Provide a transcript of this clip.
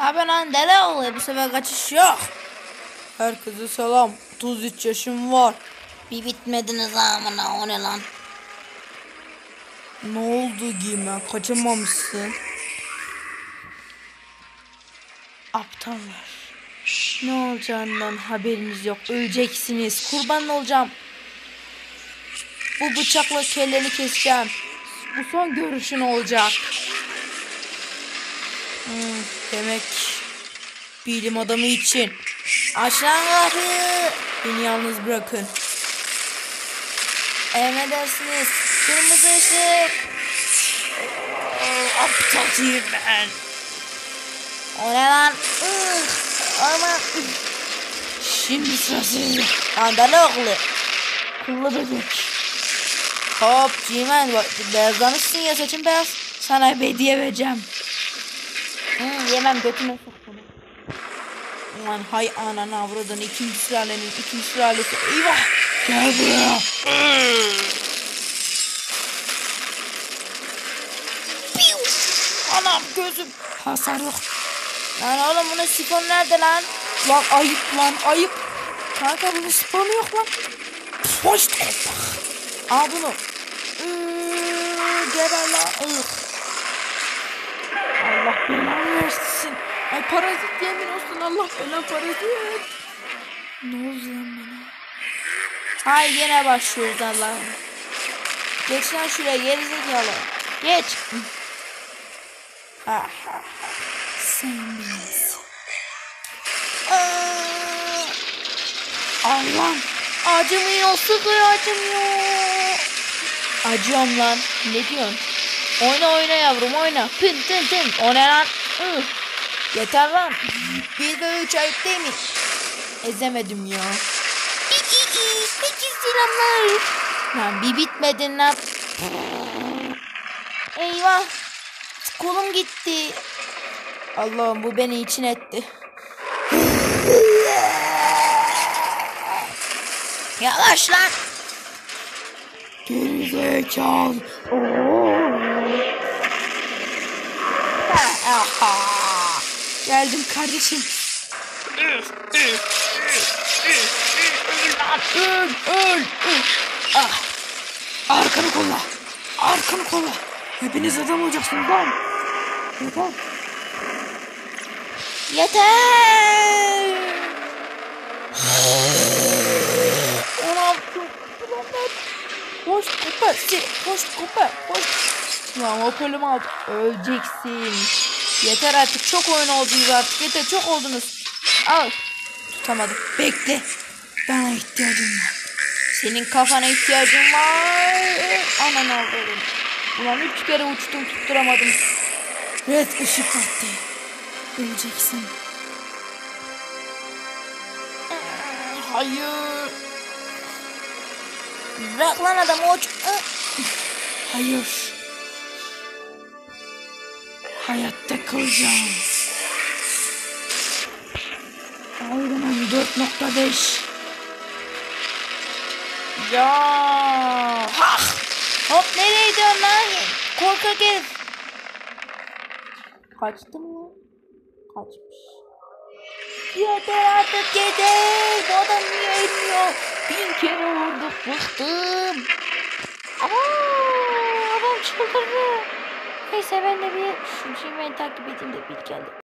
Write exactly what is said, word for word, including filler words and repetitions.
Abi lan deli oluyor, bu sefer kaçış yok. Herkese selam. otuz üç yaşım var. Bir bitmediniz amına, o ne lan? Ne oldu giyme? Kaçamamışsın. Aptallar. Ne olacağından haberiniz yok. Öleceksiniz. Kurban olacağım. Bu bıçakla kelleni keseceğim. Bu son görüşün olacak. Hmm, demek bilim adamı için. Aç lan kapıyı. Beni yalnız bırakın. Emredersiniz. Kırmızı ışık. Aptalıyım ben. O ne lan? Ih, aman. Şimdi sıra sizde. Andalı oğlu. Kıllı bebek. Hop Cimen, beyazlamışsın ya, saçın beyaz. Sana hediye vereceğim. Hmm, yemem, götüme sok bunu. Ulan hay ananı avradın, ikinci sülalenin ikinci sülalesi. Eyvah. Gel buraya. Anam gözüm. Hasar yok. Lan oğlum, bunun sifon nerede lan? Lan ayıp lan ayıp. Kanka bunun spamı yok lan. Hoş topak. Al bunu. Iııı, geber lan. Ih. Allah belanı versin. Ay parazit yemin olsun, Allah belanı parazit. Ne oldu lan bana? Hay yine başlıyoruz Allah'ım. Geç lan şuraya gerizekalı. Geç. Ha ha. Sen bilirsin. Allah'ım. Acımıyor, sıkıyor, acımıyor. Acıyorum lan. Ne diyorsun? Oyna oyna yavrum, oyna. Pın tın tın. O ne lan? Ih. Yeter lan. Bir de üç ayıp değil mi? Ezemedim ya. Peki selamlar. Lan bir bitmedin lan. Eyvah. Kolum gitti. Allah'ım, bu beni için etti. Yavaş lan. Gerizekalı. Geldim kardeşim. Öl, öl, öl. Ah. Arkanı kolla. Arkanı kolla. Hepiniz adam olacaksınız lan. Yeter. Yeter. Anam çok kullanlar. Koş kopar. Koş kopar. Koş. Lan o pölümü aldı. Öleceksin. Yeter artık. Çok oyun oldunuz artık. Yeter. Çok oldunuz. Al. Tutamadım. Bekle. Bana ihtiyacım var. Senin kafana ihtiyacım var. Anan avradım. Ulan üç kere uçtum, tutturamadım. Red ışık attı. Öleceksin. Hayır. Bırak lan adamı, uç. Hayır. Hayatta kalacağım. Iron Man dört nokta beş. Ya. Hah. Hop, nereye gidiyorsun lan? Korkak herif. Kaçtı mı? Kaçmış. Yeter artık, yeter. Bu adam niye ölmüyor? Bin kere vurduk, bıktım. Aa, adam çıldırdı. Neyse ben de bir şu şeyi takip edeyim de bir geldi.